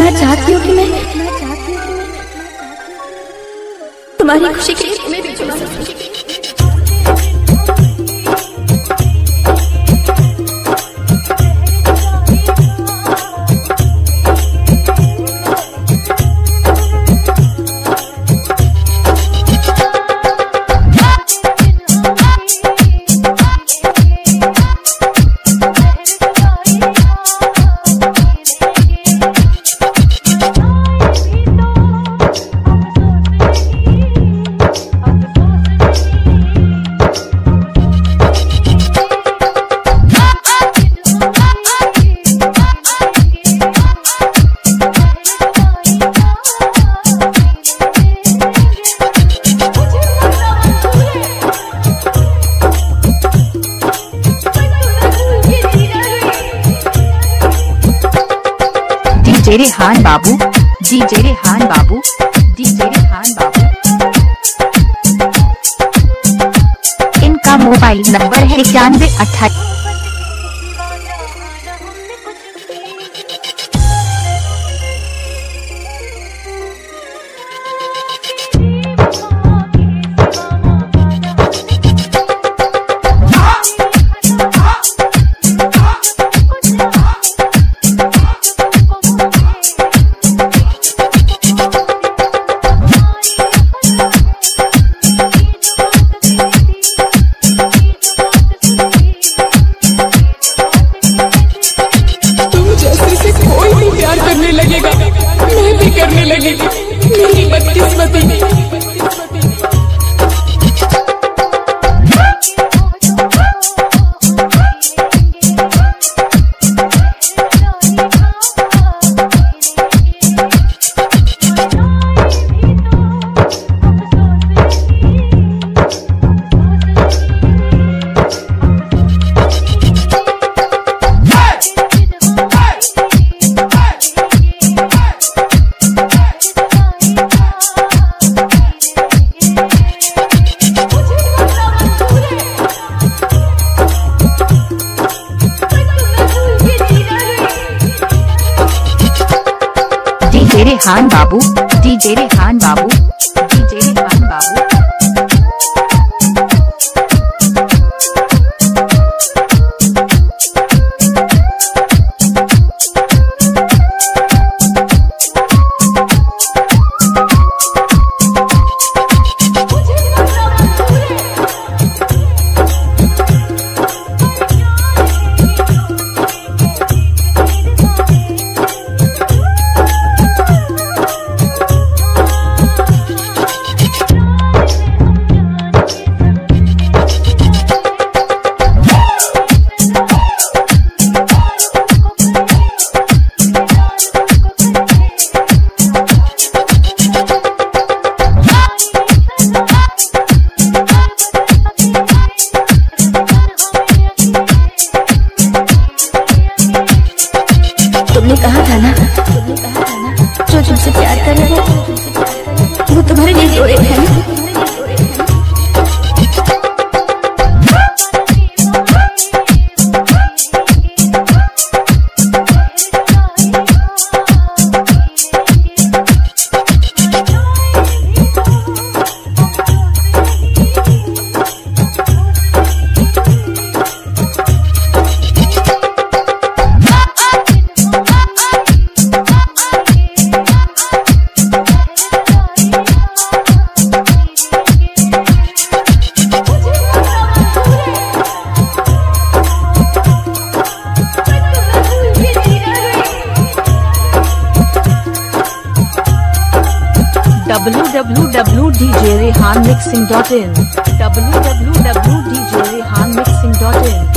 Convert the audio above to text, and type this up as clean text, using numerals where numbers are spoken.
इतना चाहती हूँ कि मैं तुम्हारी खुशी के लिए तुम्हें भी चुना सकती। DJ Rehan Babu, DJ Rehan Babu, DJ Rehan Babu. इनका मोबाइल नंबर है 9128। मेरी बदकिस्मती। DJ Rehan Babu, DJ Rehan Babu, DJ Rehan Babu. तुमने कहा था ना जो तुमसे प्यार करे वो तुम्हारे लिए जोड़े हैं। www.djrehanmixing.in www.djrehanmixing.in